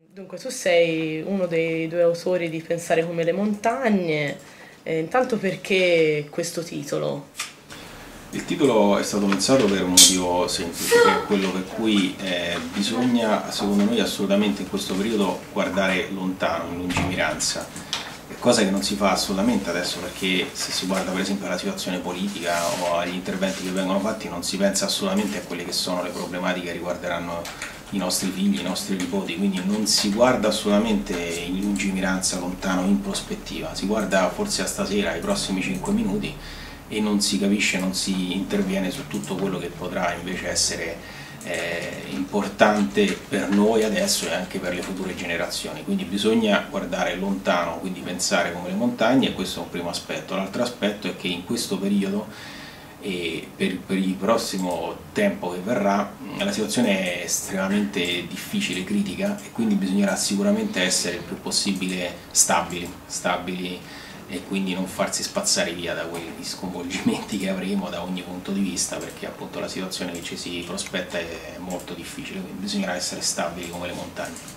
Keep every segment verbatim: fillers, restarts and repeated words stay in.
Dunque, tu sei uno dei due autori di Pensare come le montagne. Eh, intanto perché questo titolo? Il titolo è stato pensato per un motivo semplice, che è quello per cui eh, bisogna, secondo noi, assolutamente in questo periodo guardare lontano, in lungimiranza, cosa che non si fa assolutamente adesso, perché se si guarda per esempio alla situazione politica o agli interventi che vengono fatti non si pensa assolutamente a quelle che sono le problematiche che riguarderanno i nostri figli, i nostri nipoti, quindi non si guarda assolutamente in lungimiranza, lontano, in prospettiva, si guarda forse a stasera, ai prossimi cinque minuti, e non si capisce, non si interviene su tutto quello che potrà invece essere eh, importante per noi adesso e anche per le future generazioni. Quindi bisogna guardare lontano, quindi pensare come le montagne, e questo è un primo aspetto. L'altro aspetto è che in questo periodo e per, per il prossimo tempo che verrà la situazione è estremamente difficile, critica, e quindi bisognerà sicuramente essere il più possibile stabili, stabili e quindi non farsi spazzare via da quegli sconvolgimenti che avremo da ogni punto di vista, perché appunto la situazione che ci si prospetta è molto difficile, quindi bisognerà essere stabili come le montagne.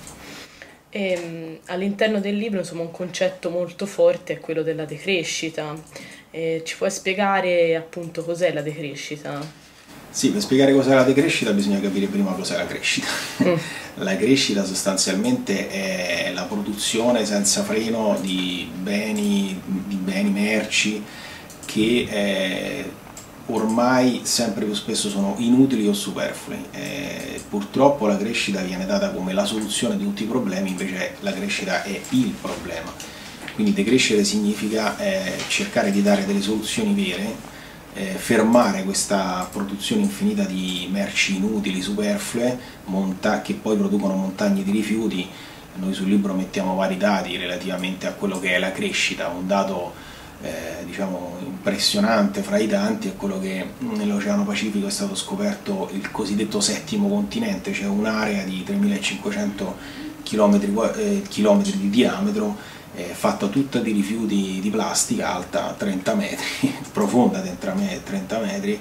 E, mh, all'interno del libro, insomma, un concetto molto forte è quello della decrescita. Eh, ci puoi spiegare appunto cos'è la decrescita? Sì, per spiegare cos'è la decrescita bisogna capire prima cos'è la crescita. Mm. La crescita sostanzialmente è la produzione senza freno di beni, di beni merci che eh, ormai sempre più spesso sono inutili o superflui. Eh, purtroppo la crescita viene data come la soluzione di tutti i problemi, invece la crescita è il problema. Quindi decrescere significa eh, cercare di dare delle soluzioni vere, eh, fermare questa produzione infinita di merci inutili, superflue, che poi producono montagne di rifiuti. Noi sul libro mettiamo vari dati relativamente a quello che è la crescita. Un dato eh, diciamo impressionante fra i tanti è quello che nell'Oceano Pacifico è stato scoperto il cosiddetto settimo continente, cioè un'area di tremilacinquecento chilometri, eh, chilometri di diametro, è fatta tutta di rifiuti di plastica, alta trenta metri, profonda trenta metri,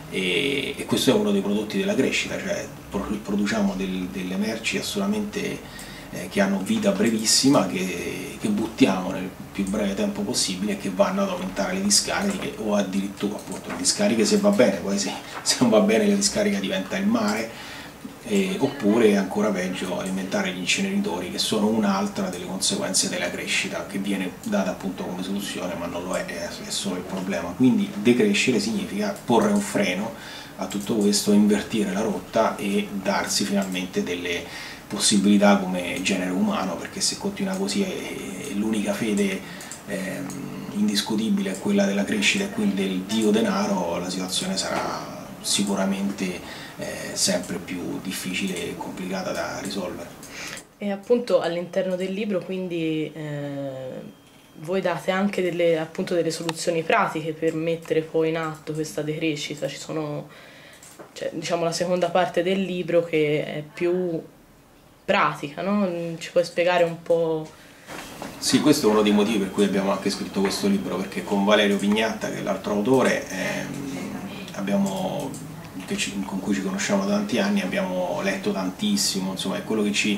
e, e questo è uno dei prodotti della crescita, cioè produciamo del, delle merci assolutamente eh, che hanno vita brevissima, che, che buttiamo nel più breve tempo possibile e che vanno ad aumentare le discariche, o addirittura appunto le discariche se va bene, poi se, se non va bene la discarica diventa il mare. Eh, oppure ancora peggio alimentare gli inceneritori, che sono un'altra delle conseguenze della crescita, che viene data appunto come soluzione ma non lo è, è solo il problema. Quindi decrescere significa porre un freno a tutto questo, invertire la rotta e darsi finalmente delle possibilità come genere umano, perché se continua così e l'unica fede eh, indiscutibile è quella della crescita e quindi del dio denaro, la situazione sarà sicuramente eh, sempre più difficile e complicata da risolvere. E appunto all'interno del libro quindi eh, voi date anche delle, appunto, delle soluzioni pratiche per mettere poi in atto questa decrescita. Ci sono, cioè, diciamo, la seconda parte del libro che è più pratica, no? Ci puoi spiegare un po'? Sì, questo è uno dei motivi per cui abbiamo anche scritto questo libro, perché con Valerio Vignatta, che è l'altro autore, ehm, abbiamo, che ci, con cui ci conosciamo da tanti anni, abbiamo letto tantissimo, insomma è quello che ci,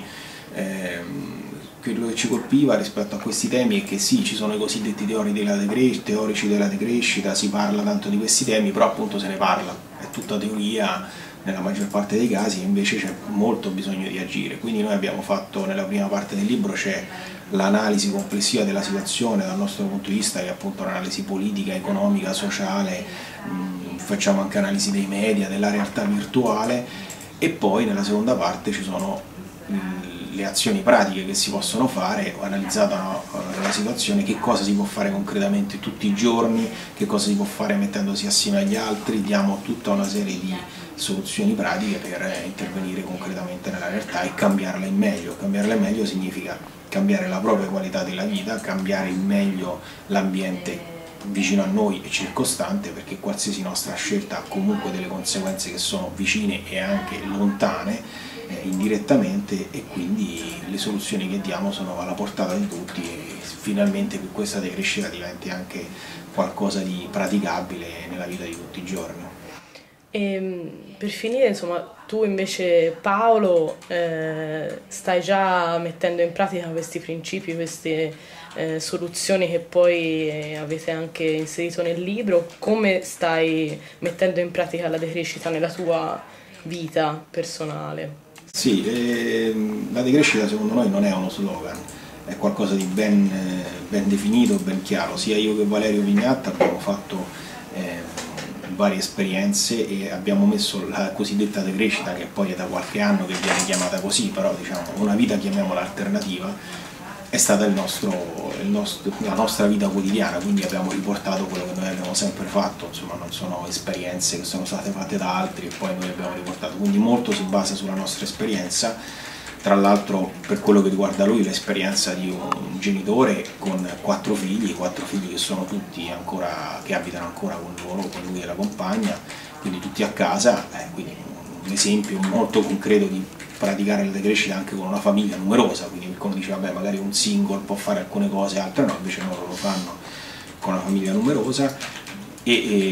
ehm, quello che ci colpiva rispetto a questi temi è che sì, ci sono i cosiddetti teori della teorici della decrescita, si parla tanto di questi temi, però appunto se ne parla, è tutta teoria nella maggior parte dei casi, invece c'è molto bisogno di agire. Quindi noi abbiamo fatto, nella prima parte del libro c'è l'analisi complessiva della situazione dal nostro punto di vista, che è appunto un'analisi politica, economica, sociale, mh, facciamo anche analisi dei media, della realtà virtuale, e poi nella seconda parte ci sono mh, le azioni pratiche che si possono fare, analizzata no, la situazione, che cosa si può fare concretamente tutti i giorni, che cosa si può fare mettendosi assieme agli altri, diamo tutta una serie di soluzioni pratiche per intervenire concretamente nella realtà e cambiarla in meglio. Cambiarla in meglio significa cambiare la propria qualità della vita, cambiare in meglio l'ambiente vicino a noi e circostante, perché qualsiasi nostra scelta ha comunque delle conseguenze che sono vicine e anche lontane, eh, indirettamente, e quindi le soluzioni che diamo sono alla portata di tutti, e finalmente che questa decrescita diventi anche qualcosa di praticabile nella vita di tutti i giorni. E per finire, insomma, tu invece Paolo eh, stai già mettendo in pratica questi principi, queste eh, soluzioni che poi eh, avete anche inserito nel libro. Come stai mettendo in pratica la decrescita nella tua vita personale? Sì, ehm, la decrescita secondo noi non è uno slogan, è qualcosa di ben, eh, ben definito, ben chiaro. Sia io che Valerio Vignatta abbiamo fatto eh, varie esperienze e abbiamo messo la cosiddetta decrescita, che poi è da qualche anno che viene chiamata così, però diciamo una vita chiamiamola alternativa, è stata il nostro, il nostro, la nostra vita quotidiana, quindi abbiamo riportato quello che noi abbiamo sempre fatto, insomma non sono esperienze che sono state fatte da altri e poi noi abbiamo riportato, quindi molto si basa sulla nostra esperienza. Tra l'altro per quello che riguarda lui l'esperienza di un genitore con quattro figli, quattro figli che sono tutti ancora, che abitano ancora con loro, con lui e la compagna, quindi tutti a casa, eh, quindi un esempio molto concreto di praticare la decrescita anche con una famiglia numerosa, quindi come diceva, vabbè, magari un single può fare alcune cose, altre no, invece loro lo fanno con una famiglia numerosa. E,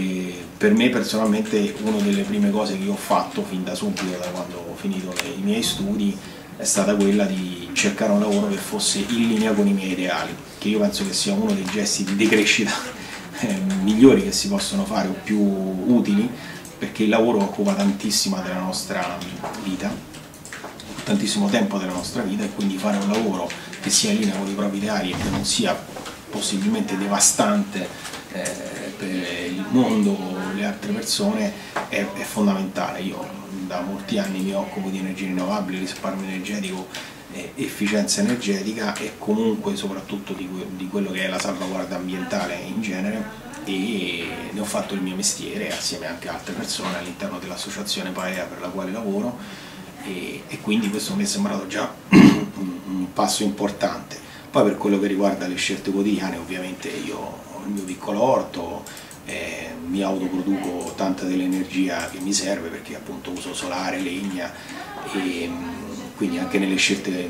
e per me personalmente una delle prime cose che io ho fatto fin da subito, da quando ho finito i miei studi, è stata quella di cercare un lavoro che fosse in linea con i miei ideali, che io penso che sia uno dei gesti di decrescita eh, migliori che si possono fare o più utili, perché il lavoro occupa tantissima della nostra vita, tantissimo tempo della nostra vita, e quindi fare un lavoro che sia in linea con i propri ideali e che non sia possibilmente devastante eh, per il mondo o le altre persone è, è fondamentale. Io da molti anni mi occupo di energie rinnovabili, risparmio energetico, eh, efficienza energetica e comunque soprattutto di, que di quello che è la salvaguardia ambientale in genere, e ne ho fatto il mio mestiere assieme anche a altre persone all'interno dell'associazione Paea per la quale lavoro, e, e quindi questo mi è sembrato già un, un passo importante. Poi per quello che riguarda le scelte quotidiane, ovviamente io ho il mio piccolo orto, eh, mi autoproduco tanta dell'energia che mi serve perché appunto uso solare, legna, e quindi anche nelle scelte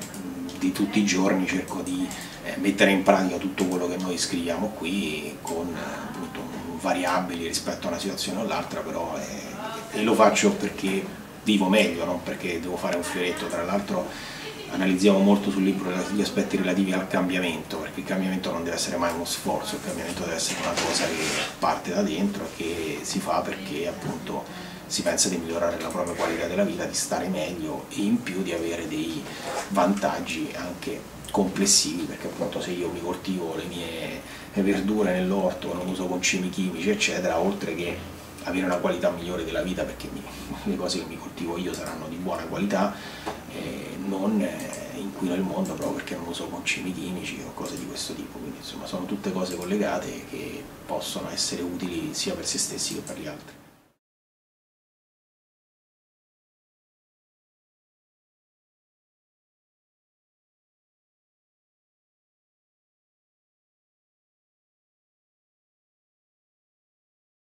di tutti i giorni cerco di eh, mettere in pratica tutto quello che noi scriviamo qui con appunto variabili rispetto a una situazione o l'altra, però eh, e lo faccio perché vivo meglio, non perché devo fare un fioretto. Tra l'altro analizziamo molto sul libro gli aspetti relativi al cambiamento, perché il cambiamento non deve essere mai uno sforzo, il cambiamento deve essere una cosa che parte da dentro e che si fa perché appunto si pensa di migliorare la propria qualità della vita, di stare meglio e in più di avere dei vantaggi anche complessivi, perché appunto se io mi coltivo le mie verdure nell'orto, non uso concimi chimici eccetera, oltre che avere una qualità migliore della vita, perché mi, le cose che mi coltivo io saranno di buona qualità, eh, non eh, inquino il mondo proprio perché non uso concimi chimici o cose di questo tipo, quindi insomma sono tutte cose collegate che possono essere utili sia per se stessi che per gli altri.